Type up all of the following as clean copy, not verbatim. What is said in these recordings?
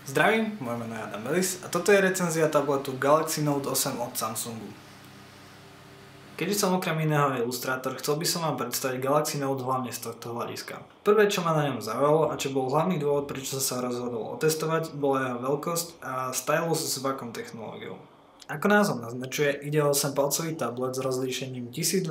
Zdravím, moje meno je Adam Melis a toto je recenzia tabletu Galaxy Note 8 od Samsungu. Keďže som okrem iného ilustrátor, chcel by som vám predstaviť Galaxy Note hlavne z tohto hľadiska. Prvé, čo ma na ňom zaujalo a čo bol hlavný dôvod, prečo som sa rozhodol otestovať, bola jeho veľkosť a stylus s vakuum technológiou. Ako názov naznačuje, ide o 8-palcový tablet s rozlíšením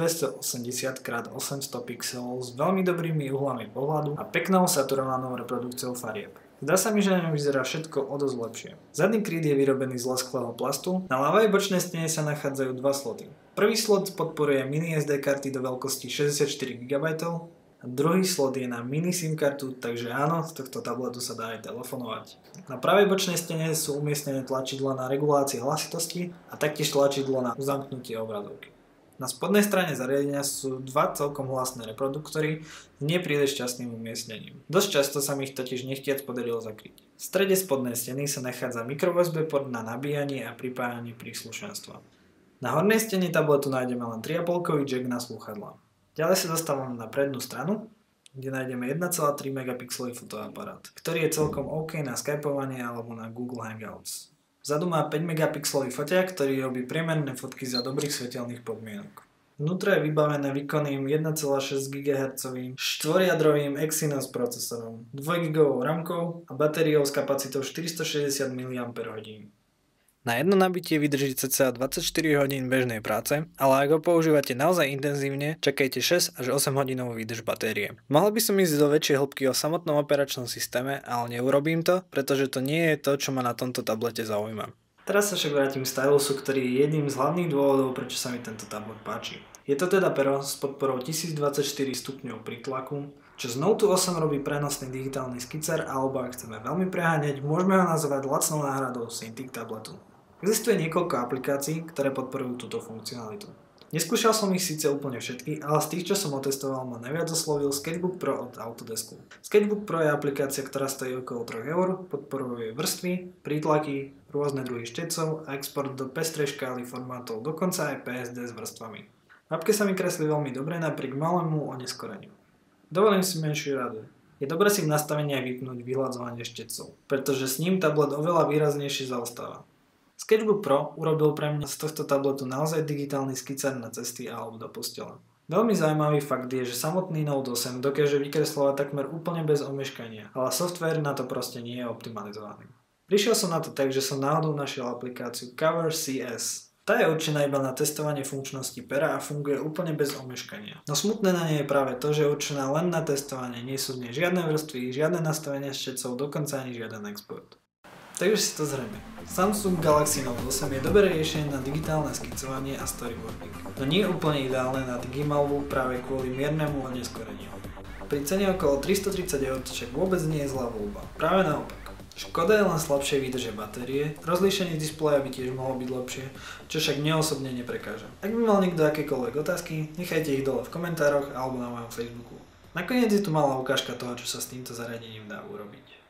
1280x800 pixelov s veľmi dobrými uhlami pohľadu a peknou saturovanou reprodukciou farieb. Zdá sa mi, že na ňom vyzerá všetko o dosť lepšie. Zadný kryt je vyrobený z lesklého plastu, na ľavej bočnej stene sa nachádzajú dva sloty. Prvý slot podporuje mini SD karty do veľkosti 64 GB a druhý slot je na mini SIM kartu, takže áno, z tohto tabletu sa dá aj telefonovať. Na pravej bočnej stene sú umiestnené tlačidlá na regulácie hlasitosti a taktiež tlačidlo na uzamknutie obrazovky. Na spodnej strane zariadenia sú dva celkom hlasné reproduktory s nepríliš šťastným umiestnením. Dosť často sa mi ich totiž nechtiac podarilo zakryť. V strede spodnej steny sa nachádza microUSB port na nabíjanie a pripájanie príslušenstva. Na hornej stene tabletu nájdeme len 3,5-kový jack na slúchadlá. Ďalej sa dostávame na prednú stranu, kde nájdeme 1,3 megapixelový fotoaparát, ktorý je celkom OK na skypovanie alebo na Google Hangouts. Vzadu má 5 megapixelový foťák, ktorý robí priemerné fotky za dobrých svetelných podmienok. Vnútro je vybavené výkonným 1,6 GHz štvorjadrovým Exynos procesorom, 2 GB ramkou a batériou s kapacitou 460 mAh. Na jedno nabitie vydrží cca 24 hodín bežnej práce, ale ak ho používate naozaj intenzívne, čakajte 6 až 8 hodinovú výdrž batérie. Mohol by som ísť do väčšej hĺbky o samotnom operačnom systéme, ale neurobím to, pretože to nie je to, čo ma na tomto tablete zaujíma. Teraz sa však vrátim k stylusu, ktorý je jedným z hlavných dôvodov, prečo sa mi tento tablet páči. Je to teda pero s podporou 1024 stupňov prítlaku, čo z Note 8 robí prenosný digitálny skicer, alebo ak chceme veľmi preháňať, môžeme ho nazvať lacnou náhradou Cintiq tabletu. Existuje niekoľko aplikácií, ktoré podporujú túto funkcionalitu. Neskúšal som ich síce úplne všetky, ale z tých, čo som otestoval, ma najviac oslovil Sketchbook Pro od Autodesku. Sketchbook Pro je aplikácia, ktorá stojí okolo 3 €, podporuje vrstvy, prítlaky, rôzne druhy štecov a export do pestrej škály formátov, dokonca aj PSD s vrstvami. V appke sa mi kreslí veľmi dobre napriek malému oneskoreniu. Dovolím si menšiu radu. Je dobré si v nastaveniach vypnúť vyhľadzovanie štecov, pretože s ním tablet oveľa výraznejšie zaostáva. Sketchbook Pro urobil pre mňa z tohto tabletu naozaj digitálny skicer na cesty alebo do postele. Veľmi zaujímavý fakt je, že samotný Note 8 dokáže vykresľovať takmer úplne bez omeškania, ale software na to proste nie je optimalizovaný. Prišiel som na to tak, že som náhodou našiel aplikáciu Cover CS. Tá je určená iba na testovanie funkčnosti pera a funguje úplne bez omeškania. No smutné na nej je práve to, že je určená len na testovanie, nie sú z nej žiadne vrstvy, žiadne nastavenia štecov, dokonca ani žiaden export. Takže si to zrejme. Samsung Galaxy Note 8 je dobré riešenie na digitálne skicovanie a storyboarding. No nie je úplne ideálne na gimalbu práve kvôli miernemu oneskoreniu. Pri cene okolo 330 € však vôbec nie je zlá voľba. Práve naopak. Škoda je len slabšej výdrže batérie, rozlíšenie displeja by tiež mohlo byť lepšie, čo však mne osobne neprekáža. Ak by mal niekto akékoľvek otázky, nechajte ich dole v komentároch alebo na mojom Facebooku. Nakoniec je tu malá ukážka toho, čo sa s týmto zariadením dá urobiť.